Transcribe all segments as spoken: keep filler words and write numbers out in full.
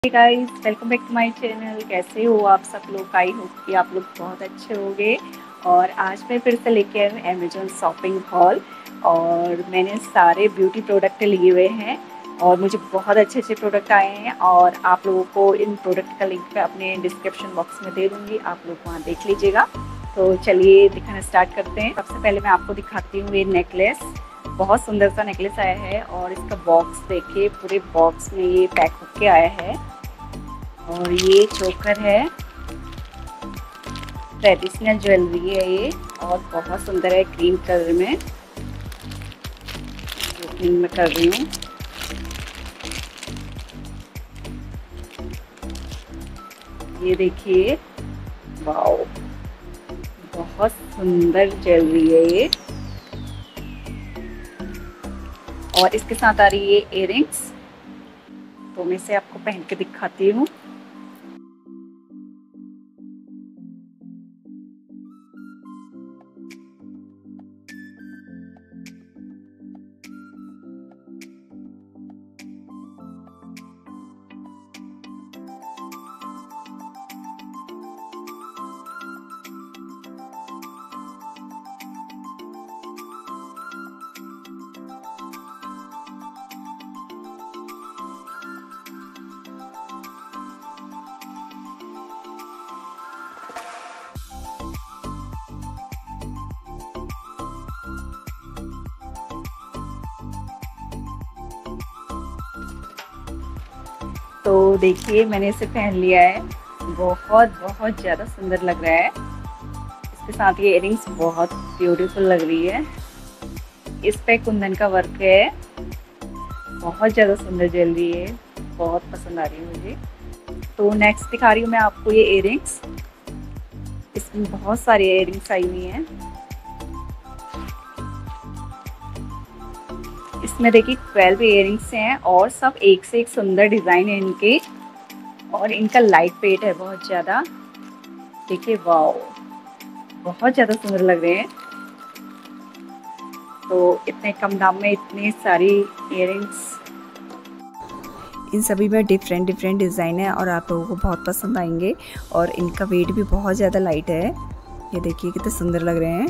Hey guys, welcome back to my channel. कैसे हो आप सब लोग? आई होप कि आप लोग बहुत अच्छे होंगे। और आज मैं फिर से लेके आई हूँ अमेजोन शॉपिंग हॉल। और मैंने सारे ब्यूटी प्रोडक्ट लिए हुए हैं और मुझे बहुत अच्छे अच्छे प्रोडक्ट आए हैं। और आप लोगों को इन प्रोडक्ट का लिंक मैं अपने डिस्क्रिप्शन बॉक्स में दे दूँगी, आप लोग वहाँ देख लीजिएगा। तो चलिए दिखाना स्टार्ट करते हैं। सबसे पहले मैं आपको दिखाती हूँ ये नेकलेस। बहुत सुंदर सा नेकलेस आया है और इसका बॉक्स देखिए, पूरे बॉक्स में ये पैक होके आया है। और ये चोकर है, ट्रेडिशनल ज्वेलरी है ये और बहुत सुंदर है, क्रीम कलर में जो मैं कर रही हूँ। ये देखिए, वाओ, बहुत सुंदर ज्वेलरी है ये। और इसके साथ आ रही है इयररिंग्स, तो मैं इसे आपको पहन के दिखाती हूँ। तो देखिए, मैंने इसे पहन लिया है, बहुत बहुत ज़्यादा सुंदर लग रहा है। इसके साथ ये इयररिंग्स बहुत ब्यूटीफुल लग रही है। इस पे कुंदन का वर्क है, बहुत ज़्यादा सुंदर ज्वेलरी है, बहुत पसंद आ रही है मुझे। तो नेक्स्ट दिखा रही हूँ मैं आपको ये इयररिंग्स। इसमें बहुत सारी इयररिंग्स आई हुई हैं। इसमें देखिए ट्वेल्व इयररिंग्स हैं और सब एक से एक सुंदर डिज़ाइन है इनके। और इनका लाइट वेट है बहुत ज़्यादा। देखिए, वाओ, बहुत ज़्यादा सुंदर लग रहे हैं। तो इतने कम दाम में इतनी सारी इयररिंग्स, इन सभी में डिफरेंट डिफरेंट डिज़ाइन है और आप लोगों को बहुत पसंद आएंगे। और इनका वेट भी बहुत ज़्यादा लाइट है। ये देखिए कितने सुंदर लग रहे हैं।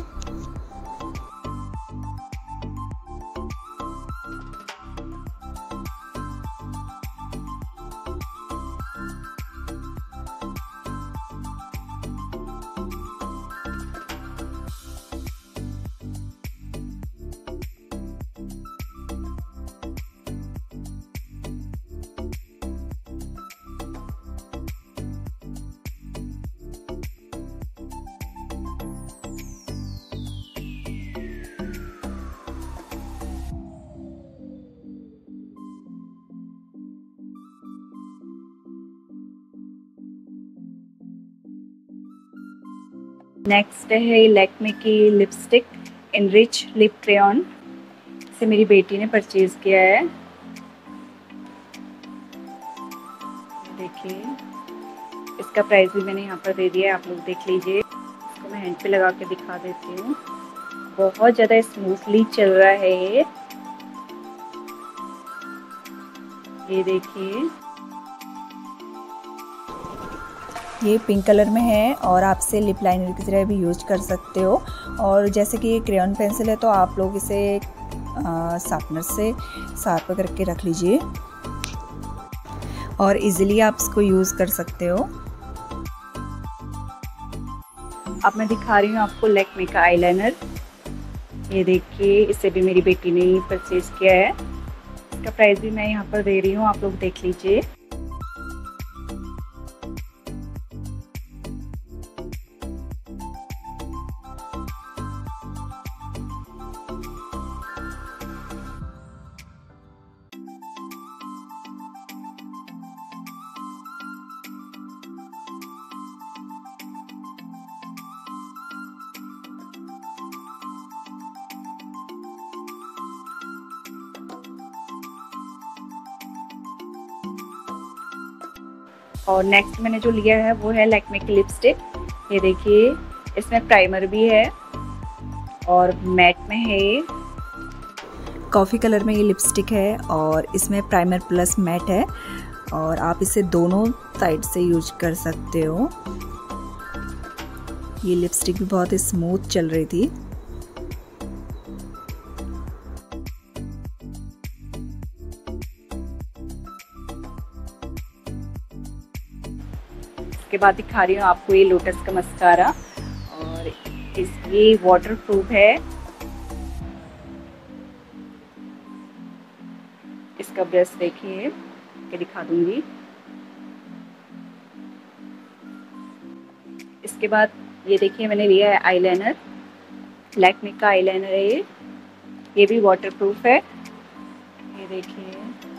नेक्स्ट है लैक्मे की लिपस्टिक इनरिच लिप क्रेयॉन। इसे मेरी बेटी ने परचेज किया है। देखिए, इसका प्राइस भी मैंने यहाँ पर दे दिया है, आप लोग देख लीजिए। इसको मैं हैंड पे लगा के दिखा देती हूँ। बहुत ज़्यादा स्मूथली चल रहा है ये। ये देखिए, ये पिंक कलर में है और आप इसे लिप लाइनर की तरह भी यूज कर सकते हो। और जैसे कि ये क्रेयॉन पेंसिल है तो आप लोग इसे शार्पनर से शार्प करके रख लीजिए और इजीली आप इसको यूज़ कर सकते हो। अब मैं दिखा रही हूँ आपको लैक्मे का आईलाइनर। ये देखिए, इसे भी मेरी बेटी ने परचेज किया है। इसका प्राइस भी मैं यहाँ पर दे रही हूँ, आप लोग देख लीजिए। और नेक्स्ट मैंने जो लिया है वो है लैक्मे की लिपस्टिक। ये देखिए, इसमें प्राइमर भी है और मैट में है। कॉफ़ी कलर में ये लिपस्टिक है और इसमें प्राइमर प्लस मैट है। और आप इसे दोनों साइड से यूज कर सकते हो। ये लिपस्टिक भी बहुत ही स्मूथ चल रही थी। इसके बाद दिखा रही हूँ आपको ये लोटस का मस्कारा, और इस ये वाटर प्रूफ है। इसका ब्रश देखिए के दिखा दूंगी। इसके बाद ये देखिए मैंने लिया है आईलाइनर, लैक्मे का आईलाइनर है ये ये भी वाटर प्रूफ है। ये देखिए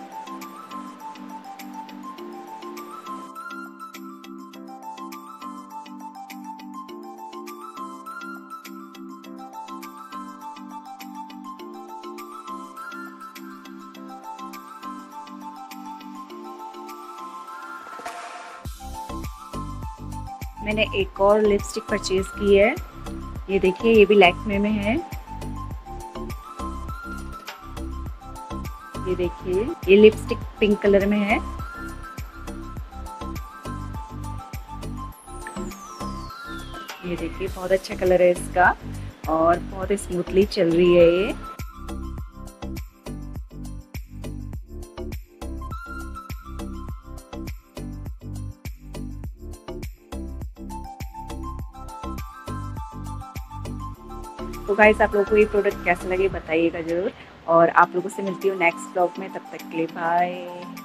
मैंने एक और लिपस्टिक परचेज की है। ये देखिए ये भी लैक्मे में है। ये देखिए ये लिपस्टिक पिंक कलर में है। ये देखिए बहुत अच्छा कलर है इसका और बहुत स्मूथली चल रही है ये। तो गाइस आप लोगों को ये प्रोडक्ट कैसे लगे बताइएगा ज़रूर, और आप लोगों से मिलती हूँ नेक्स्ट ब्लॉग में। तब तक के लिए बाय।